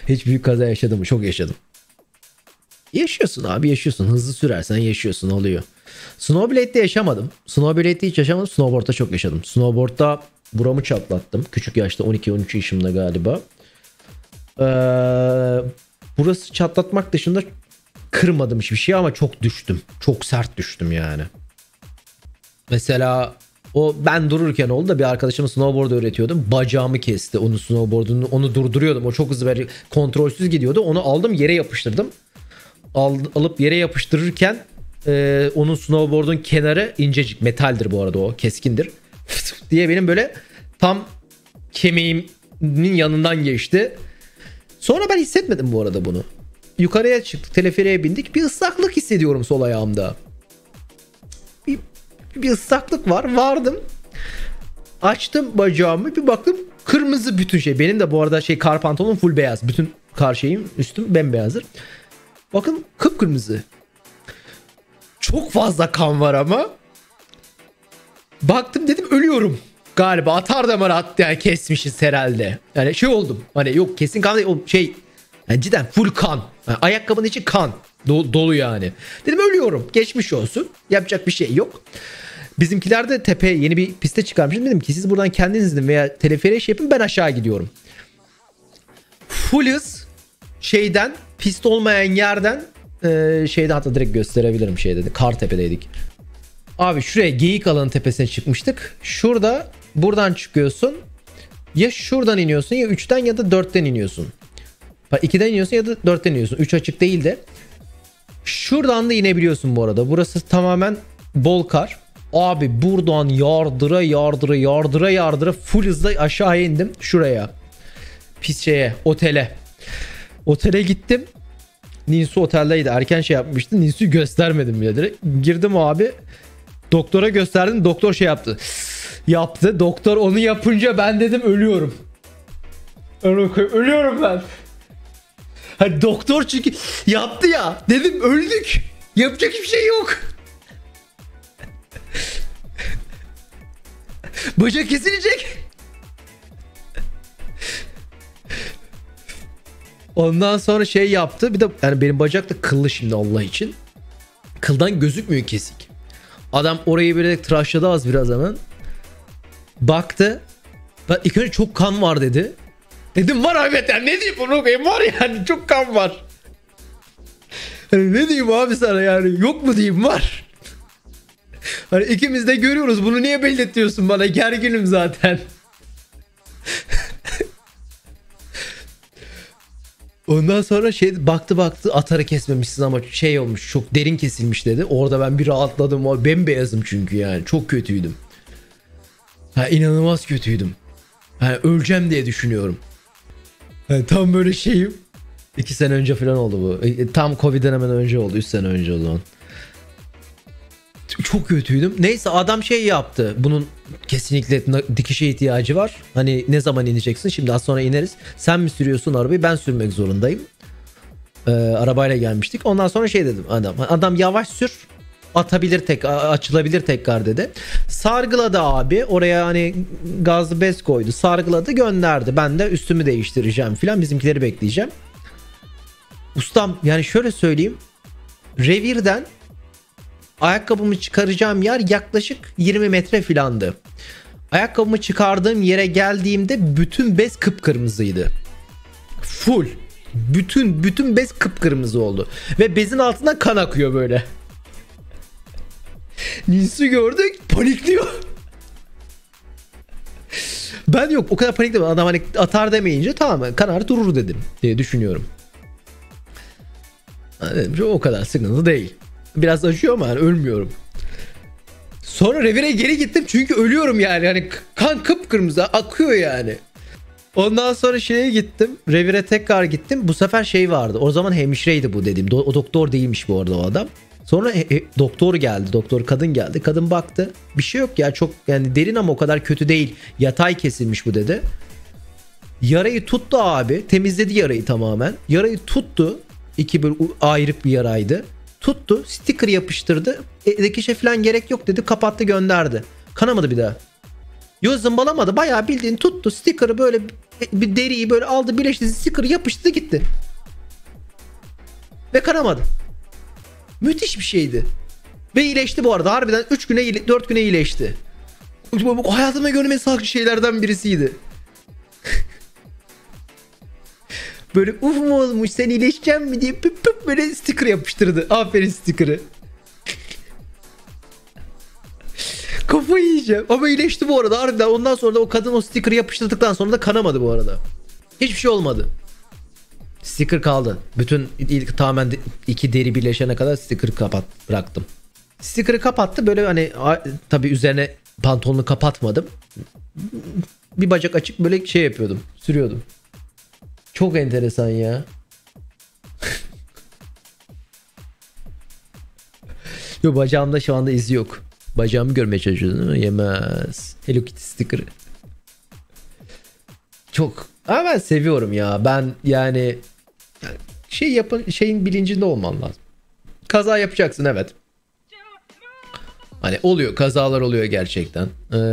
Hiç büyük kaza yaşadım mı? Çok yaşadım. Yaşıyorsun abi, yaşıyorsun. Hızlı sürersen yaşıyorsun, oluyor. Snowblade'de yaşamadım. Snowblade'de hiç yaşamadım. Snowboard'da çok yaşadım. Snowboard'da buramı çatlattım. Küçük yaşta 12-13 yaşımda galiba. Burası çatlatmak dışında kırmadım hiçbir şey ama çok düştüm. Çok sert düştüm yani. Mesela o ben dururken oldu da bir arkadaşıma snowboard öğretiyordum. Bacağımı kesti. Onun snowboard'unu, onu durduruyordum. O çok hızlı böyle kontrolsüz gidiyordu. Onu aldım, yere yapıştırdım. Alıp yere yapıştırırken onun snowboard'un kenarı incecik, metaldir bu arada, o keskindir diye benim böyle tam kemiğimin yanından geçti. Sonra ben hissetmedim bu arada bunu. Yukarıya çıktık, teleferiğe bindik. Bir ıslaklık hissediyorum sol ayağımda. Bir ıslaklık var. Vardım. Açtım bacağımı, bir baktım kırmızı bütün şey. Benim de bu arada kar pantolonum full beyaz. Bütün kar şeyim, üstüm bembeyazdır. Bakın kıpkırmızı. Çok fazla kan var ama. Baktım, dedim ölüyorum. Galiba atar damar attı yani, kesmişiz herhalde. Yani oldum. Hani yok kesin kan değil. Yani cidden full kan. Yani ayakkabının içi kan. Dolu yani. Dedim ölüyorum. Geçmiş olsun. Yapacak bir şey yok. Bizimkiler de tepe yeni bir piste çıkarmışım. Dedim ki siz buradan kendiniz gidin veya teleferiğe yapın, ben aşağı gidiyorum. Full hız pist olmayan yerden hatta direkt gösterebilirim Kartepe'deydik. Abi şuraya Geyik Alanı tepesine çıkmıştık. Buradan çıkıyorsun. Ya şuradan iniyorsun, ya 3'ten ya da 4'ten iniyorsun. 2'den iniyorsun ya da 4'ten iniyorsun. 3 açık değil de. Şuradan da inebiliyorsun bu arada. Burası tamamen bol kar. Abi buradan yardıra full hızla aşağı indim şuraya. Otele. Otele gittim. Ninsu oteldeydi. Erken yapmıştı. Ninsu'yu göstermedim bile direkt. Girdim abi. Doktora gösterdim. Doktor yaptı. Doktor onu yapınca ben dedim ölüyorum. Ölüyorum ben. Hani doktor çünkü yaptı ya. Dedim öldük. Yapacak hiçbir şey yok. Bacak kesilecek. Ondan sonra yaptı. Bir de yani benim bacak da kıllı şimdi Allah için. Kıldan gözükmüyor kesik. Adam orayı böyle tıraşladı az biraz hemen. Baktı. Ben ilk önce çok kan var dedi. Dedim var evet yani, ne diyeyim bunu koyayım, var yani çok kan var. Hani ne diyeyim abi sana yani, yok mu diyeyim, var. Hani ikimiz de görüyoruz, bunu niye belirtiyorsun bana, gerginim zaten. Ondan sonra baktı atarı kesmemişsin ama olmuş, çok derin kesilmiş dedi. Orada ben bir rahatladım, o bembeyazım çünkü yani çok kötüydüm. İnanılmaz kötüydüm. Öleceğim diye düşünüyorum. Tam böyle 2 sene önce falan oldu bu. Tam Covid'den hemen önce oldu. 3 sene önce o zaman. Çok kötüydüm. Neyse adam yaptı. Bunun kesinlikle dikişe ihtiyacı var. Hani ne zaman ineceksin? Şimdi az sonra ineriz. Sen mi sürüyorsun arabayı? Ben sürmek zorundayım. Arabayla gelmiştik. Ondan sonra dedim adam yavaş sür. Açılabilir tekrar dedi. Sargıladı abi. Oraya hani gazlı bez koydu. Sargıladı, gönderdi. Ben de üstümü değiştireceğim filan. Bizimkileri bekleyeceğim. Ustam yani şöyle söyleyeyim. Revirden ayakkabımı çıkaracağım yer yaklaşık 20 metre filandı. Ayakkabımı çıkardığım yere geldiğimde bütün bez kıpkırmızıydı. Full. Bütün bez kıpkırmızı oldu. Ve bezin altından kan akıyor böyle. Ninsu gördük, panikliyor. Ben yok o kadar paniklemedim. Adam hani atar demeyince tamam kanar durur dedim diye düşünüyorum. Dedim, o kadar sıkıntı değil. Biraz acıyor ama ölmüyorum. Sonra revire geri gittim çünkü ölüyorum yani. Hani kan kıpkırmızı akıyor yani. Ondan sonra gittim. Revire tekrar gittim. Bu sefer vardı. O zaman hemşireydi bu dediğim. O doktor değilmiş bu arada o adam. Sonra doktor geldi. Doktor kadın geldi. Kadın baktı. Bir şey yok ya, çok yani derin ama o kadar kötü değil. Yatay kesilmiş bu dedi. Yarayı tuttu abi. Temizledi yarayı tamamen. Yarayı tuttu. Bir ayrık bir yaraydı. Tuttu. Sticker yapıştırdı. Dikişe falan gerek yok dedi. Kapattı, gönderdi. Kanamadı bir daha. Yo, zımbalamadı. Bayağı bildiğin tuttu. Sticker'ı böyle bir deriyi böyle aldı, birleşti, sticker yapıştı gitti. Ve kanamadı. Müthiş bir şeydi. Ve iyileşti bu arada. Harbiden 3 güne 4 güne iyileşti. Hayatımda gördüğüm en sağlıklı şeylerden birisiydi. Böyle uf mu olmuş, sen iyileşeceksin mi diye püp püp böyle sticker yapıştırdı. Aferin sticker'ı. Kafayı yiyeceğim. Ama iyileşti bu arada harbiden. Ondan sonra da o kadın o sticker'ı yapıştırdıktan sonra da kanamadı bu arada. Hiçbir şey olmadı. Sticker kaldı. Bütün tamamen iki deri birleşene kadar sticker'ı bıraktım. Sticker'ı kapattı. Böyle hani tabii üzerine pantolonu kapatmadım. Bir bacak açık böyle şey yapıyordum. Sürüyordum. Çok enteresan ya. Yo, bacağımda şu anda izi yok. Bacağımı görmeye çalışıyordum. Yemez. Hello Kitty sticker'ı. Çok. Ama ben seviyorum ya. Ben yani şey yapın, şeyin bilincinde olman lazım. Kaza yapacaksın, evet. Hani oluyor, kazalar oluyor gerçekten.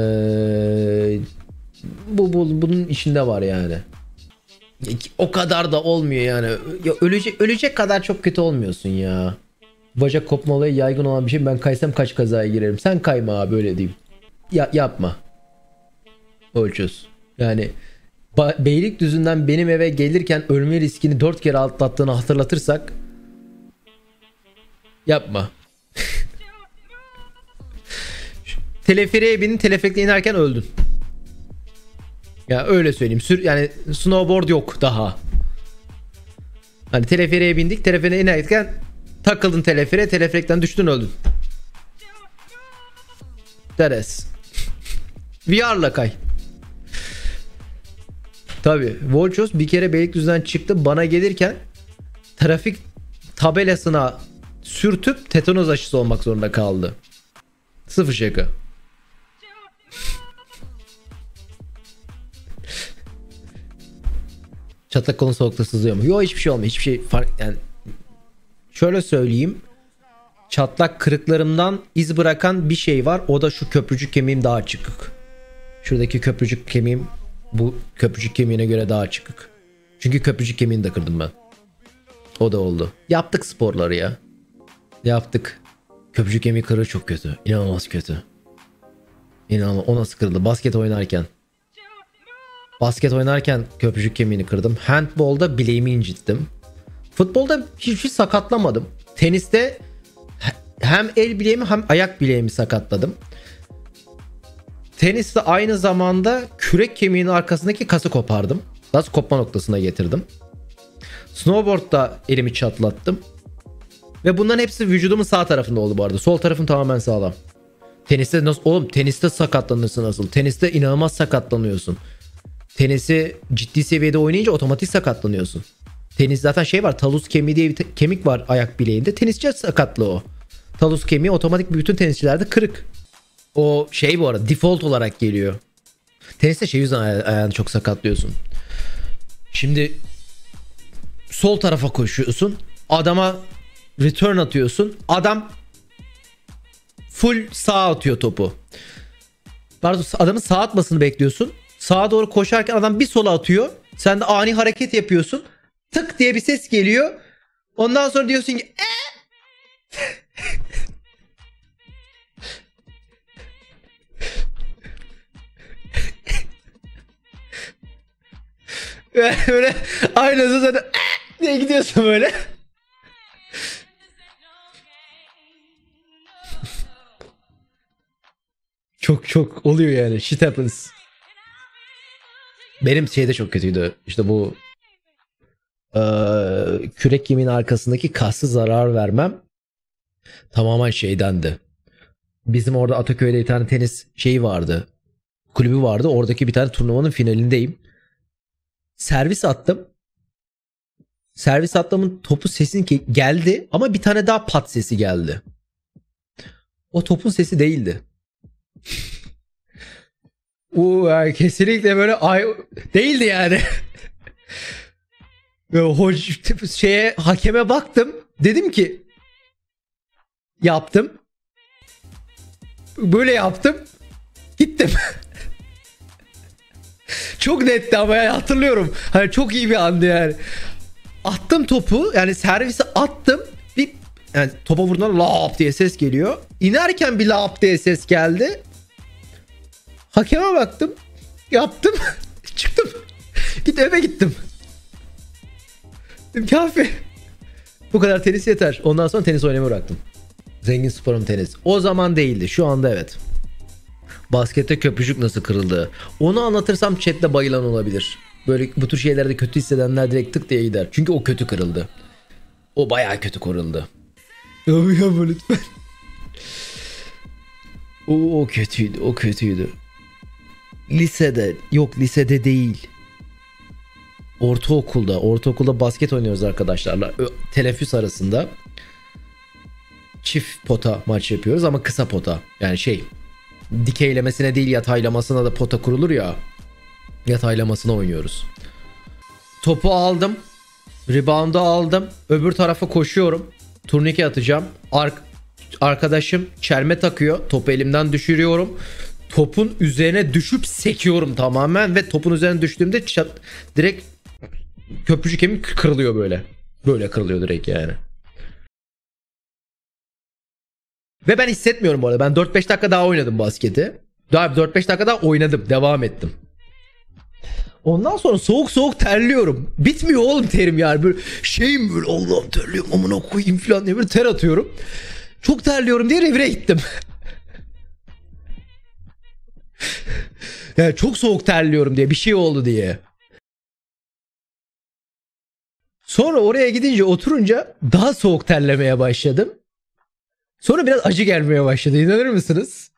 Bunun içinde var yani. O kadar da olmuyor yani. Ya ölecek kadar çok kötü olmuyorsun ya. Bacak kopma olayı yaygın olan bir şey. Ben kaysam kaç kazaya girerim. Sen kayma abi, öyle diyeyim. Yapma. Ölçüz. Yani Beylikdüzü'nden benim eve gelirken ölme riskini 4 kere atlattığını hatırlatırsak yapma. Teleferiğe bindin, teleferikle inerken öldün. Ya öyle söyleyeyim. Yani snowboard yok daha. Hani teleferiğe bindik, teleferiğe inerken takıldın teleferiğe, teleferikten düştün, öldün. Deres. VR'la kay. Tabii. Volchos bir kere Beylikdüzü'nden çıktı. Bana gelirken trafik tabelasına sürtüp tetanoz aşısı olmak zorunda kaldı. Sıfır şaka. Çatlak kolun soğukta sızıyor mu? Yok, hiçbir şey olmuyor. Hiçbir şey yani şöyle söyleyeyim. Çatlak kırıklarımdan iz bırakan bir şey var. O da şu köprücük kemiğim daha çıkık. Şuradaki köprücük kemiğim bu köprücük kemiğine göre daha çıkık. Çünkü köprücük kemiğini de kırdım ben. O da oldu. Yaptık sporları ya. Yaptık. Köprücük kemiği kırığı çok kötü. İnanılmaz kötü. İnanılmaz. O nasıl kırıldı? Basket oynarken. Basket oynarken köprücük kemiğini kırdım. Handball'da bileğimi incittim. Futbolda hiçbir sakatlamadım. Teniste hem el bileğimi hem ayak bileğimi sakatladım. Teniste aynı zamanda kürek kemiğinin arkasındaki kası kopardım. Nasıl kopma noktasına getirdim. Snowboard'da elimi çatlattım. Ve bunların hepsi vücudumun sağ tarafında oldu bu arada. Sol tarafım tamamen sağlam. Teniste nasıl? Oğlum teniste sakatlanırsın nasıl? Teniste inanılmaz sakatlanıyorsun. Tenisi ciddi seviyede oynayınca otomatik sakatlanıyorsun. Tenis zaten şey var, talus kemiği diye bir kemik var ayak bileğinde. Tenisçi sakatlığı o. Talus kemiği otomatik bütün tenisçilerde kırık. O şey bu arada default olarak geliyor. Teniste şey yüzden ayağını çok sakatlıyorsun. Şimdi sol tarafa koşuyorsun. Adama return atıyorsun. Adam full sağa atıyor topu. Pardon, adamın sağa atmasını bekliyorsun. Sağa doğru koşarken adam bir sola atıyor. Sen de ani hareket yapıyorsun. Tık diye bir ses geliyor. Ondan sonra diyorsun ki böyle aynı zaten diye gidiyorsun böyle. Çok oluyor yani. Shit happens. Benim şeyde çok kötüydü. İşte bu kürek kemiğinin arkasındaki kası zarar vermem tamamen şeydendi. Bizim orada Ataköy'de bir tane tenis şeyi vardı. Kulübü vardı. Oradaki bir tane turnuvanın finalindeyim. Servis attım. Servis attığımın topu sesin geldi ama bir tane daha pat sesi geldi. O topun sesi değildi. Kesinlikle böyle değildi yani. Hakeme baktım. Dedim ki yaptım. Böyle yaptım. Gittim. Çok netti ama yani hatırlıyorum. Hani çok iyi bir andı yani. Attım topu, yani servise attım. Bir yani topa vurduğunda lap diye ses geliyor. İnerken bir lap diye ses geldi. Hakeme baktım. Yaptım. Çıktım. Eve gittim. Dedim kafi. Bu kadar tenis yeter. Ondan sonra tenis oynamayı bıraktım. Zengin sporum tenis. O zaman değildi. Şu anda evet. Baskette köprücük nasıl kırıldı? Onu anlatırsam chatte bayılan olabilir. Böyle bu tür şeylerde kötü hissedenler direkt tık diye gider. Çünkü o kötü kırıldı. O bayağı kötü kırıldı. Yapma lütfen. O kötüydü. O kötüydü. Lisede. Yok lisede değil. Ortaokulda basket oynuyoruz arkadaşlarla. Teneffüs arasında. Çift pota maç yapıyoruz ama kısa pota. Yani dikeylemesine değil yataylamasına da pota kurulur ya. Yataylamasına oynuyoruz. Topu aldım. Rebound'u aldım. Öbür tarafa koşuyorum. Turnike atacağım. Arkadaşım çelme takıyor. Topu elimden düşürüyorum. Topun üzerine düşüp sekiyorum tamamen ve topun üzerine düştüğümde direkt köprücük kemik kırılıyor böyle. Böyle kırılıyor direkt yani. Ve ben hissetmiyorum bu arada. Ben 4-5 dakika daha oynadım basketi. Daha 4-5 dakika daha oynadım. Devam ettim. Ondan sonra soğuk soğuk terliyorum. Bitmiyor oğlum terim yani. Böyle böyle Allah'ım terliyorum amına koyayım falan diye böyle ter atıyorum. Çok terliyorum diye revire gittim. Yani çok soğuk terliyorum diye bir şey oldu diye. Sonra oraya gidince oturunca daha soğuk terlemeye başladım. Sonra biraz acı gelmeye başladı. İnanır mısınız?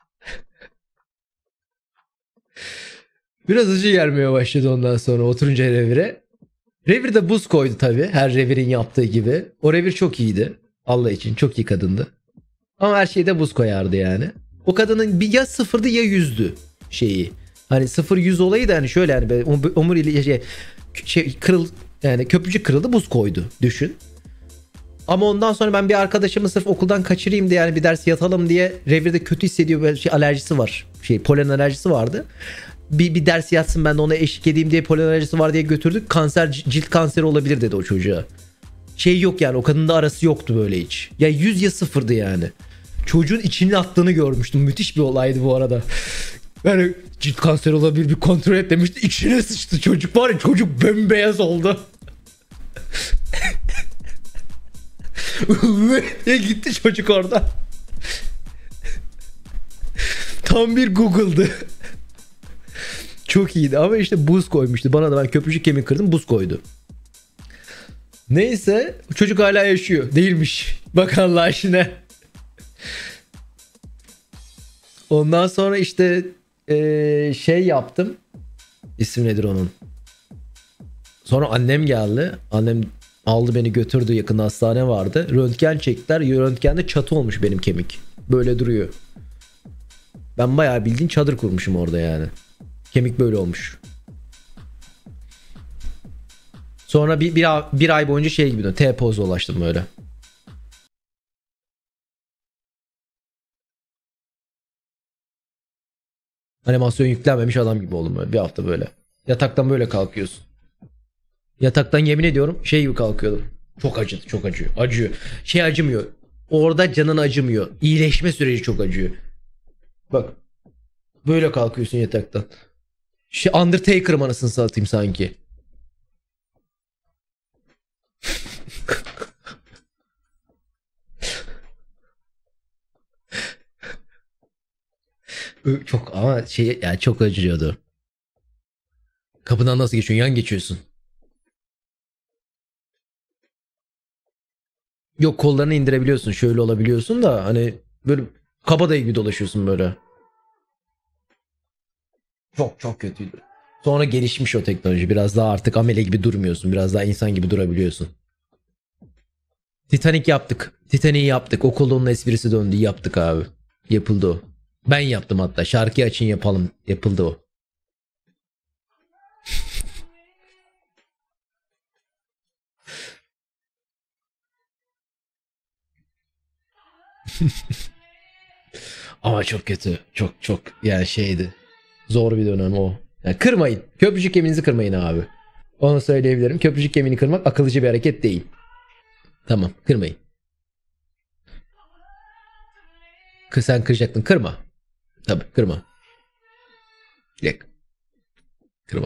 Biraz acı gelmeye başladı ondan sonra oturunca revire. Revirde buz koydu tabii. Her revirin yaptığı gibi. O revir çok iyiydi. Allah için çok iyi kadındı. Ama her şeyde buz koyardı yani. O kadının bir ya sıfırdı ya yüzdü şeyi. Hani 0-100 olayı da hani şöyle hani omurilik yani köprücük kırıldı buz koydu düşün. Ama ondan sonra ben bir arkadaşımı sırf okuldan kaçırayım diye yani bir ders yatalım diye revirde kötü hissediyor böyle alerjisi var. Polen alerjisi vardı. Bir ders yatsın ben de ona eşlik edeyim diye polen alerjisi var diye götürdük. Cilt kanseri olabilir dedi o çocuğa. Yok yani o kadının da arası yoktu böyle hiç. Ya 100 ya sıfırdı yani. Çocuğun içinin attığını görmüştüm. Müthiş bir olaydı bu arada. Yani cilt kanseri olabilir bir kontrol et demişti. İçine sıçtı çocuk var ya çocuk bembeyaz oldu. Gitti çocuk orada. Tam bir Google'dı. Çok iyiydi ama işte buz koymuştu. Bana da ben köprücük kemik kırdım buz koydu. Neyse çocuk hala yaşıyor. Değilmiş. Bak Allah aşkına. Ondan sonra işte yaptım. İsim nedir onun? Sonra annem geldi. Annem aldı beni götürdü yakında hastane vardı. Röntgen çektiler. Röntgende çatı olmuş benim kemik. Böyle duruyor. Ben bayağı bildiğin çadır kurmuşum orada yani. Kemik böyle olmuş. Sonra bir ay boyunca gibi T-poz dolaştım böyle. Animasyon yüklenmemiş adam gibi oldum böyle bir hafta böyle. Yataktan böyle kalkıyorsun. Yataktan yemin ediyorum gibi kalkıyordum. Çok acıdı, çok acıyor. Acıyor. Acımıyor. Orada canın acımıyor. İyileşme süreci çok acıyor. Bak. Böyle kalkıyorsun yataktan. Undertaker'ım anasını satayım sanki. Çok ama yani çok acıyordu. Kapıdan nasıl geçiyorsun? Yan geçiyorsun. Yok kollarını indirebiliyorsun. Şöyle olabiliyorsun da hani böyle kabadayı gibi dolaşıyorsun böyle. Çok çok kötüydü. Sonra gelişmiş o teknoloji. Biraz daha artık amele gibi durmuyorsun. Biraz daha insan gibi durabiliyorsun. Titanic yaptık. Titanic'i yaptık. O kolonun esprisi döndü. Yaptık abi. Yapıldı o. Ben yaptım hatta. Şarkı açın yapalım. Yapıldı o. Ama çok kötü. Çok çok yani Zor bir dönem o. Yani kırmayın. Köprücük kemiğinizi kırmayın abi. Onu söyleyebilirim. Köprücük kemiğini kırmak akıllıcı bir hareket değil. Tamam, kırmayın. Sen kıracaktın, kırma. Tabii, kırma. Dilek. Kırma.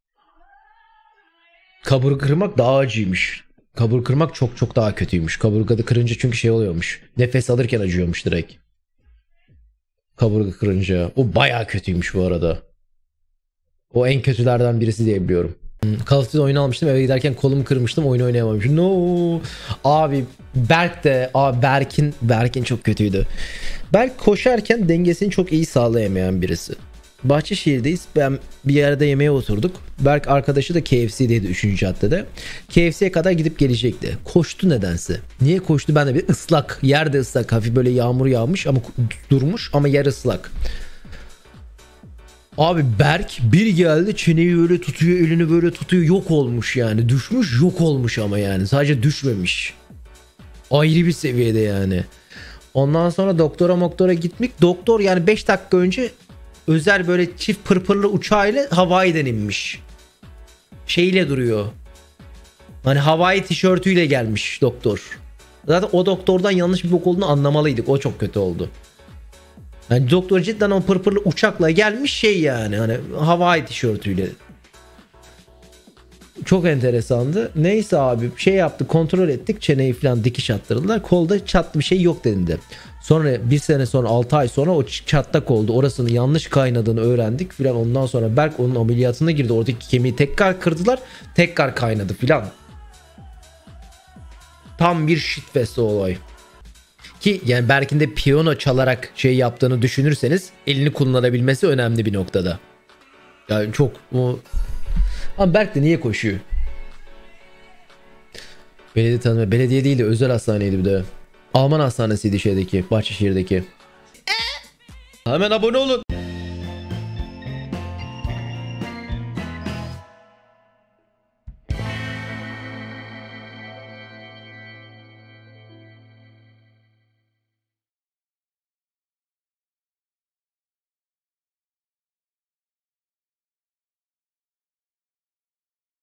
Kaburga kırmak daha acıymış. Kaburga kırmak çok çok daha kötüymüş. Kaburgada kırınca çünkü şey oluyormuş. Nefes alırken acıyormuş direkt. Kaburga kırınca. O bayağı kötüymüş bu arada. O en kötülerden birisi diye biliyorum. Call of Duty oyunu almıştım, eve giderken kolumu kırmıştım, oyunu oynayamamışım. No. Abi Berk de Berk'in çok kötüydü. Berk koşarken dengesini çok iyi sağlayamayan birisi. Bahçeşehir'deyiz. Ben bir yerde yemeğe oturduk. Berk arkadaşı da KFC'deydi 3. caddede. KFC'ye kadar gidip gelecekti. Koştu nedense. Niye koştu ben de bir ıslak. Yerde ıslak. Hafif böyle yağmur yağmış ama durmuş ama yer ıslak. Abi Berk bir geldi, çeneyi böyle tutuyor, elini böyle tutuyor, yok olmuş yani. Düşmüş, yok olmuş ama yani. Sadece düşmemiş. Ayrı bir seviyede yani. Ondan sonra doktora gitmek. Doktor yani 5 dakika önce özel böyle çift pırpırlı uçağıyla Hawaii'den inmiş. Şeyle duruyor. Hani Hawaii tişörtüyle gelmiş doktor. Zaten o doktordan yanlış bir bok olduğunu anlamalıydık. O çok kötü oldu. Yani doktor cidden o pırpırlı uçakla gelmiş şey yani. Hani Hawaii tişörtüyle. Çok enteresandı. Neyse abi şey yaptı, kontrol ettik. Çeneyi falan dikiş attırdılar. Kolda çatlı bir şey yok denildi. Sonra bir sene sonra 6 ay sonra o çatlak oldu. Orasının yanlış kaynadığını öğrendik filan. Ondan sonra Berk onun ameliyatına girdi. Oradaki kemiği tekrar kırdılar. Tekrar kaynadı filan. Tam bir shitfest o olay. Ki yani Berk'in de piyano çalarak şey yaptığını düşünürseniz elini kullanabilmesi önemli bir noktada. Yani çok o... Ama Berk de niye koşuyor? Belediye tanımıyor. Belediye değil de özel hastaneydi bir de. Alman hastanesiydi şeydeki, Bahçeşehir'deki. Hemen abone olun.